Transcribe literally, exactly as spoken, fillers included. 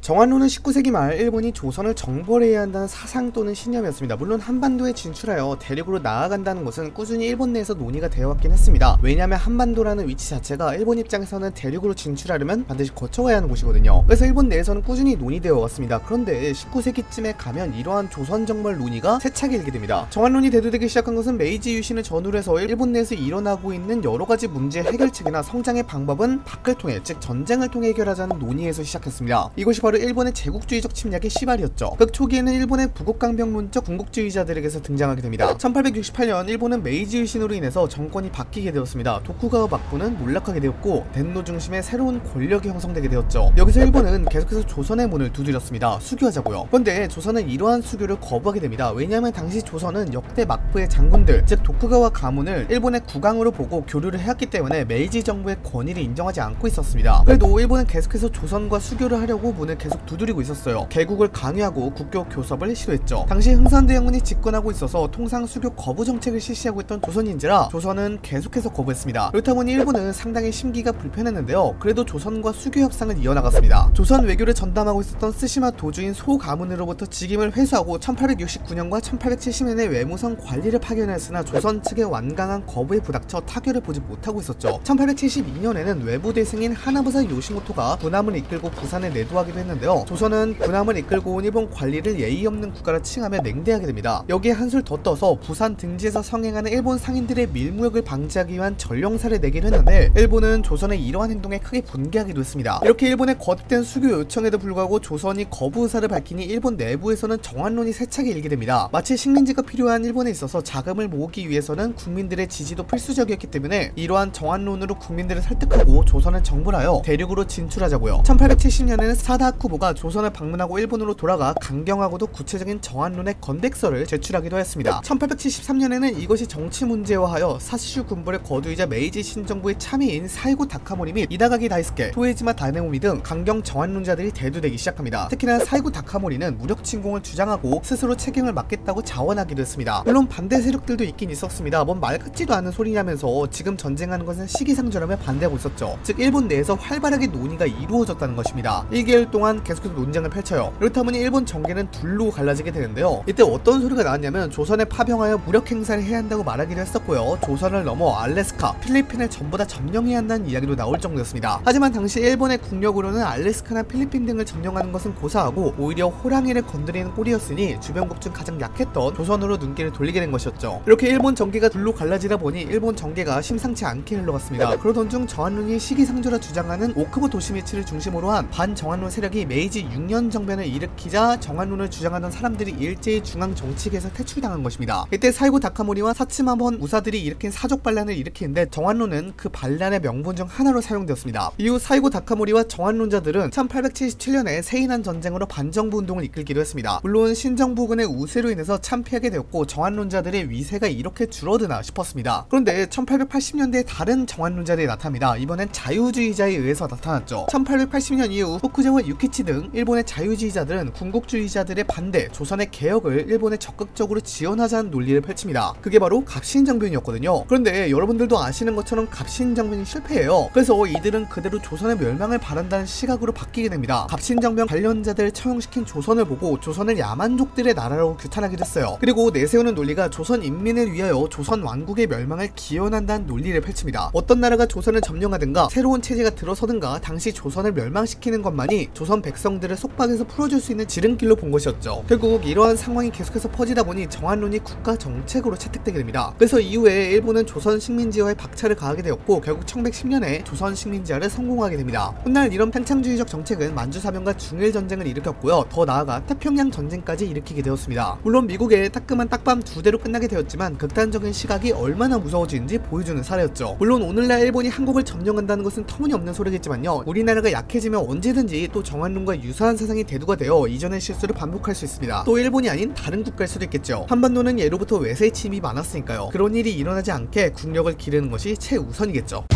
정한론은 십구 세기 말 일본이 조선을 정벌해야 한다는 사상 또는 신념이었습니다. 물론 한반도에 진출하여 대륙으로 나아간다는 것은 꾸준히 일본 내에서 논의가 되어 왔긴 했습니다. 왜냐하면 한반도라는 위치 자체가 일본 입장에서는 대륙으로 진출하려면 반드시 거쳐가야 하는 곳이거든요. 그래서 일본 내에서는 꾸준히 논의되어 왔습니다. 그런데 십구 세기쯤에 가면 이러한 조선 정벌 논의가 세차게 일게 됩니다. 정한론이 대두되기 시작한 것은 메이지 유신을 전후로 해서 일본 내에서 일어나고 있는 여러가지 문제 해결책이나 성장의 방법은 밖을 통해, 즉 전쟁을 통해 해결하자는 논의에서 시작했습니다. 이것이 바로 일본의 제국주의적 침략의 시발이었죠. 극 초기에는 일본의 부국강병론적 군국주의자들에게서 등장하게 됩니다. 천팔백육십팔 년 일본은 메이지 유신으로 인해서 정권이 바뀌게 되었습니다. 도쿠가와 막부는 몰락하게 되었고 덴노 중심의 새로운 권력이 형성되게 되었죠. 여기서 일본은 계속해서 조선의 문을 두드렸습니다. 수교하자고요. 그런데 조선은 이러한 수교를 거부하게 됩니다. 왜냐하면 당시 조선은 역대 막부의 장군들, 즉 도쿠가와 가문을 일본의 국왕으로 보고 교류를 해왔기 때문에 메이지 정부의 권위를 인정하지 않고 있었습니다. 그래도 일본은 계속해서 조선과 수교를 하려고 문을 계속 두드리고 있었어요. 개국을 강요하고 국교 교섭을 시도했죠. 당시 흥선대원군이 집권하고 있어서 통상 수교 거부 정책을 실시하고 있던 조선인지라 조선은 계속해서 거부했습니다. 그렇다 보니 일본은 상당히 심기가 불편했는데요. 그래도 조선과 수교 협상을 이어나갔습니다. 조선 외교를 전담하고 있었던 스시마 도주인 소 가문으로부터 직임을 회수하고 천팔백육십구 년과 천팔백칠십 년에 외무성 관리를 파견했으나 조선 측의 완강한 거부에 부닥쳐 타결을 보지 못하고 있었죠. 천팔백칠십이 년에는 외부 대승인 하나부사 요시모토가 군함을 이끌고 부산에 내도하기도 했는데요. 조선은 군함을 이끌고 온 일본 관리를 예의 없는 국가라 칭하며 냉대하게 됩니다. 여기에 한술 더 떠서 부산 등지에서 성행하는 일본 상인들의 밀무역을 방지하기 위한 전령사를 내기로 했는데 일본은 조선의 이러한 행동에 크게 분개하기도 했습니다. 이렇게 일본의 거듭된 수교 요청에도 불구하고 조선이 거부 의사를 밝히니 일본 내부에서는 정한론이 세차게 일게 됩니다. 마치 식민지가 필요한 일본에 있어서 자금을 모으기 위해서는 국민들의 지지도 필수적이었기 때문에 이러한 정한론으로 국민들을 설득하고 조선을 정벌하여 대륙으로 진출하자고요. 천팔백칠십 년에는 사다 하쿠보가 조선을 방문하고 일본으로 돌아가 강경하고도 구체적인 정한론의 건백서를 제출하기도 했습니다. 천팔백칠십삼 년에는 이것이 정치 문제화하여 사슈 군부의 거두이자 메이지 신정부의 참의인 사이고 다카모리 및 이다가기 다이스케, 토에지마 다네오미 등 강경 정한론자들이 대두되기 시작합니다. 특히나 사이고 다카모리는 무력 침공을 주장하고 스스로 책임을 맡겠다고 자원하기도 했습니다. 물론 반대 세력들도 있긴 있었습니다. 뭔 말 같지도 않은 소리냐면서 지금 전쟁하는 것은 시기상조라며 반대하고 있었죠. 즉 일본 내에서 활발하게 논의가 이루어졌다는 것입니다. 일 개월 동안 계속해서 논쟁을 펼쳐요. 그렇다 보니 일본 정계는 둘로 갈라지게 되는데요. 이때 어떤 소리가 나왔냐면 조선에 파병하여 무력 행사를 해야 한다고 말하기도 했었고요. 조선을 넘어 알래스카, 필리핀을 전부 다 점령해야 한다는 이야기도 나올 정도였습니다. 하지만 당시 일본의 국력으로는 알래스카나 필리핀 등을 점령하는 것은 고사하고 오히려 호랑이를 건드리는 꼴이었으니 주변국 중 가장 약했던 조선으로 눈길을 돌리게 된 것이었죠. 이렇게 일본 정계가 둘로 갈라지다 보니 일본 정계가 심상치 않게 흘러갔습니다. 그러던 중 정한론이 시기상조라 주장하는 오크보 도시미치를 중심으로 한 반정한론 세력이 메이지 육 년 정변을 일으키자 정한론을 주장하던 사람들이 일제히 중앙 정치계에서 퇴출당한 것입니다. 이때 사이고 다카모리와 사츠마본 우사들이 일으킨 사족 반란을 일으키는데 정한론은 그 반란의 명분 중 하나로 사용되었습니다. 이후 사이고 다카모리와 정한론자들은 천팔백칠십칠 년에 세이난 전쟁으로 반정부 운동을 이끌기도 했습니다. 물론 신정부군의 우세로 인해서 참패하게 되었고 정한론자들의 위세가 이렇게 줄어드나 싶었습니다. 그런데 천팔백팔십 년대에 다른 정한론자들이 나타납니다. 이번엔 자유주의자에 의해서 나타났죠. 천팔백팔십 년 이후 후쿠제와 유키치 등 일본의 자유주의자들은 군국주의자들의 반대, 조선의 개혁을 일본에 적극적으로 지원하자는 논리를 펼칩니다. 그게 바로 갑신정변이었거든요. 그런데 여러분들도 아시는 것처럼 갑신정변이 실패해요. 그래서 이들은 그대로 조선의 멸망을 바란다는 시각으로 바뀌게 됩니다. 갑신정변 관련자들을 처형시킨 조선을 보고 조선을 야만족들의 나라라고 규탄하기도 했어요. 그리고 내세우는 논리가 조선 인민을 위하여 조선 왕국의 멸망을 기원한다는 논리를 펼칩니다. 어떤 나라가 조선을 점령하든가 새로운 체제가 들어서든가 당시 조선을 멸망시키는 것만이 조선 백성들을 속박에서 풀어줄 수 있는 지름길로 본 것이었죠. 결국 이러한 상황이 계속해서 퍼지다 보니 정한론이 국가 정책으로 채택되게 됩니다. 그래서 이후에 일본은 조선 식민지화에 박차를 가하게 되었고 결국 천백십 년에 조선 식민지화를 성공하게 됩니다. 훗날 이런 팽창주의적 정책은 만주사변과 중일전쟁을 일으켰고요. 더 나아가 태평양 전쟁까지 일으키게 되었습니다. 물론 미국의 따끔한 딱밤 두 대로 끝나게 되었지만 극단적인 시각이 얼마나 무서워지는지 보여주는 사례였죠. 물론 오늘날 일본이 한국을 점령한다는 것은 터무니없는 소리겠지만요. 우리나라가 약해지면 언제든지 또 정한론과 유사한 사상이 대두가 되어 이전의 실수를 반복할 수 있습니다. 또 일본이 아닌 다른 국가일 수도 있겠죠. 한반도는 예로부터 외세 침입이 많았으니까요. 그런 일이 일어나지 않게 국력을 기르는 것이 최우선이겠죠.